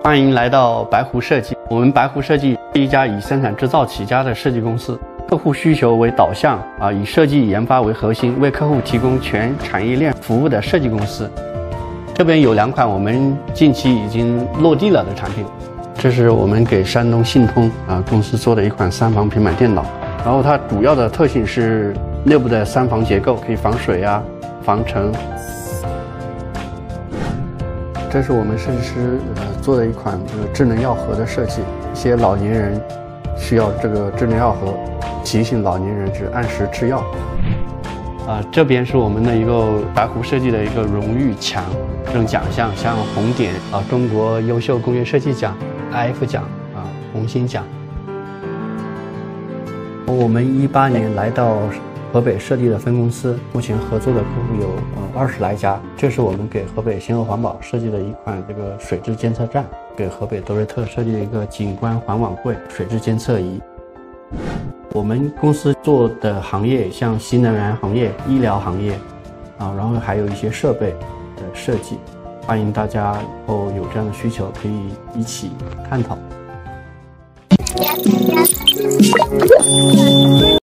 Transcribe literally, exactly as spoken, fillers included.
欢迎来到白狐设计。我们白狐设计是一家以生产制造起家的设计公司，客户需求为导向啊，以设计研发为核心，为客户提供全产业链服务的设计公司。这边有两款我们近期已经落地了的产品，这是我们给山东信通啊公司做的一款三防平板电脑，然后它主要的特性是内部的三防结构，可以防水啊、防尘。这是我们设计师呃做的一款这个智能药盒的设计，一些老年人需要这个智能药盒，提醒老年人是按时吃药。啊、呃，这边是我们的一个白狐设计的一个荣誉墙，这种奖项像红点啊、中国优秀工业设计奖、I F 奖啊、红星奖。我们一八年来到河北设立的分公司，目前合作的客户有呃二十来家。这是我们给河北星河环保设计的一款这个水质监测站，给河北德瑞特设计的一个景观环网柜水质监测仪。我们公司做的行业像新能源行业、医疗行业啊，然后还有一些设备的设计。欢迎大家以后有这样的需求，可以一起探讨。